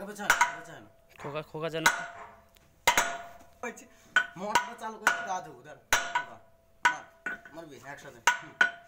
খোকা খোকা যেন মোটরটা চালু করে কাজ হোক আমার বেশ একসাথে